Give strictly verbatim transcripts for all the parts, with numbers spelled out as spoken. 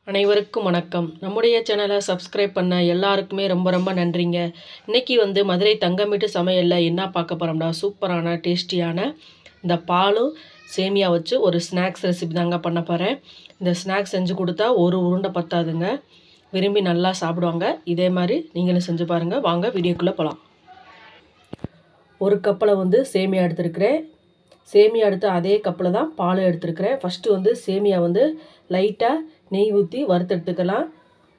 அனைவருக்கும் வணக்கம். நம்முடைய சேனலை சப்ஸ்கிரைப் பண்ண எல்லாருக்குமே ரொம்ப ரொம்ப நன்றிங்க. இன்றைக்கி வந்து மதுரை தங்கமீட்டு சமையலில் என்ன பார்க்க போகிறோம்னா, சூப்பரான டேஸ்டியான இந்த பாலும் சேமியா வச்சு ஒரு ஸ்நாக்ஸ் ரெசிபி தாங்க பண்ண போகிறேன். இந்த ஸ்நாக்ஸ் செஞ்சு கொடுத்தா ஒரு உருண்டை பத்தாதுங்க, விரும்பி நல்லா சாப்பிடுவாங்க. இதே மாதிரி நீங்களும் செஞ்சு பாருங்கள். வாங்க வீடியோக்குள்ளே போகலாம். ஒரு கப்பில் வந்து சேமியா எடுத்துருக்கிறேன். சேமியா எடுத்து அதே கப்பில் தான் பால் எடுத்துருக்கிறேன். ஃபஸ்ட்டு வந்து சேமியா வந்து லைட்டாக நெய் ஊற்றி வறுத்து எடுத்துக்கலாம்.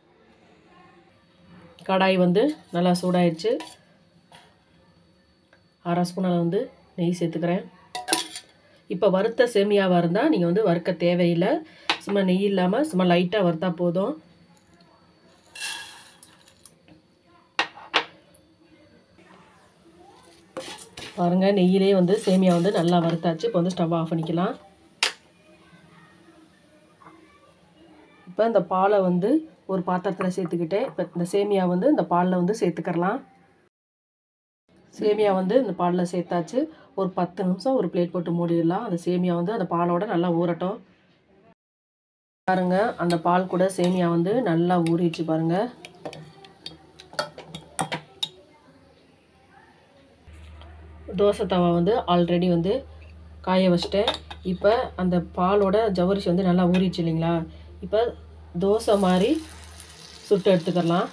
கடாய் வந்து நல்லா சூடாயிடுச்சு. அரை ஸ்பூன் அளவு வந்து நெய் சேர்த்துக்கிறேன். இப்போ வறுத்த சேமியாவாக இருந்தால் நீங்கள் வந்து வறுக்க தேவையில்லை, சும்மா நெய் இல்லாமல் சும்மா லைட்டாக வறுத்தா போதும். பாருங்கள், நெய்யிலே வந்து சேமியா வந்து நல்லா வறுத்தாச்சு. இப்போ வந்து ஸ்டவ் ஆஃப் பண்ணிக்கலாம். இப்போ இந்த பாலை வந்து ஒரு பாத்திரத்தில் சேர்த்துக்கிட்டேன். இப்போ இந்த சேமியா வந்து இந்த பாலில் வந்து சேர்த்துக்கலாம். சேமியா வந்து இந்த பாலில் சேர்த்தாச்சு. ஒரு பத்து நிமிஷம் ஒரு பிளேட் போட்டு மூடிடலாம். அந்த சேமியா வந்து அந்த பாலோட நல்லா ஊறட்டும். பாருங்கள், அந்த பால் கூட சேமியா வந்து நல்லா ஊறிடுச்சு பாருங்கள். தோசை தவா வந்து ஆல்ரெடி வந்து காய வச்சிட்டேன். இப்போ அந்த பாலோட ஜவ்வரிசி வந்து நல்லா ஊறிடுச்சு இல்லைங்களா? இப்போ தோசை மாதிரி சுட்டு எடுத்துக்கலாம்.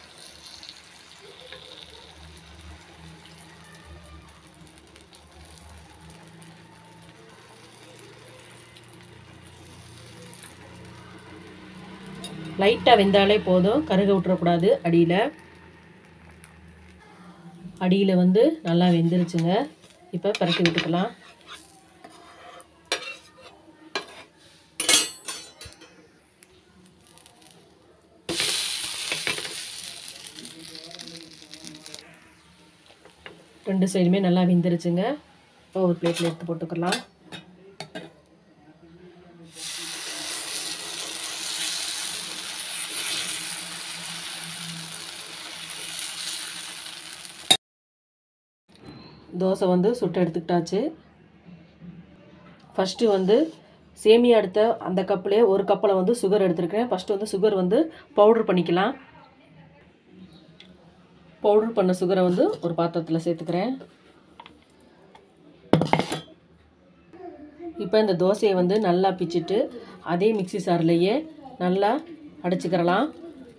லைட்டாக வெந்தாலே போதும், கருக விட்டுறக்கூடாது. அடியில் அடியில் வந்து நல்லா வெந்துருச்சுங்க. இப்போ பரட்டி விட்டுக்கலாம். ரெண்டு சைடுமே நல்லா வெந்துருச்சுங்க. இப்போ ஒரு பிளேட்டில் எடுத்து போட்டுக்கலாம். தோசை வந்து சுட்டு எடுத்துக்கிட்டாச்சு. ஃபஸ்ட்டு வந்து சேமியா எடுத்த அந்த கப்பிலே ஒரு கப்பில் வந்து சுகர் எடுத்துருக்கேன். ஃபஸ்ட்டு வந்து சுகர் வந்து பவுட்ரு பண்ணிக்கலாம். பவுட்ரு பண்ண சுகரை வந்து ஒரு பாத்திரத்தில் சேர்த்துக்கிறேன். இப்போ இந்த தோசையை வந்து நல்லா பிச்சுட்டு அதே மிக்சி சார்லேயே நல்லா அடிச்சுக்கிறலாம்.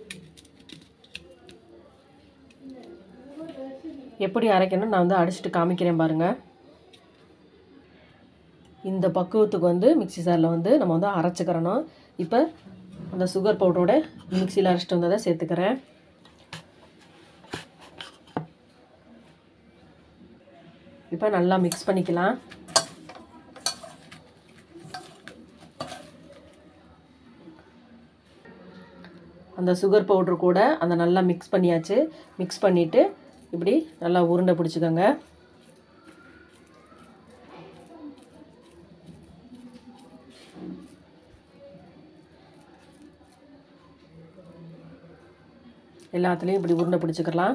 எப்படி அரைக்கணும் நான் வந்து அடிச்சுட்டு காமிக்கிறேன் பாருங்கள். இந்த பக்குவத்துக்கு வந்து மிக்சி சாரில் வந்து நம்ம வந்து அரைச்சிக்கிறணும். இப்போ அந்த சுகர் பவுடரோட மிக்சியில் அரைச்சிட்டு வந்ததை சேர்த்துக்கிறேன். இப்போ நல்லா மிக்ஸ் பண்ணிக்கலாம். அந்த சுகர் பவுட்ரு கூட அந்த நல்லா மிக்ஸ் பண்ணியாச்சு. மிக்ஸ் பண்ணிவிட்டு இப்படி நல்லா உருண்டை பிடிச்சிக்கோங்க. எல்லாத்துலேயும் இப்படி உருண்டை பிடிச்சிக்கலாம்.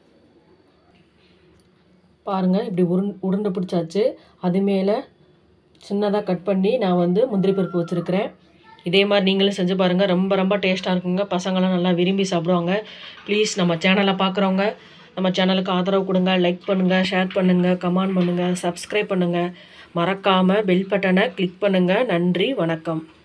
பாருங்கள், இப்படி உருண் உருண்டை பிடிச்சாச்சு. அது மேலே சின்னதாக கட் பண்ணி நான் வந்து முந்திரி பருப்பு வச்சுருக்கிறேன். இதே மாதிரி நீங்களும் செஞ்சு பாருங்கள். ரொம்ப ரொம்ப டேஸ்ட்டாக இருக்குங்க. பசங்களாம் நல்லா விரும்பி சாப்பிடுவாங்க. ப்ளீஸ் நம்ம சேனலை பார்க்குறவங்க நம்ம சேனலுக்கு ஆதரவு கொடுங்க. லைக் பண்ணுங்கள், ஷேர் பண்ணுங்கள், கமெண்ட் பண்ணுங்கள், சப்ஸ்கிரைப் பண்ணுங்கள். மறக்காமல் பெல் பட்டனை கிளிக் பண்ணுங்கள். நன்றி, வணக்கம்.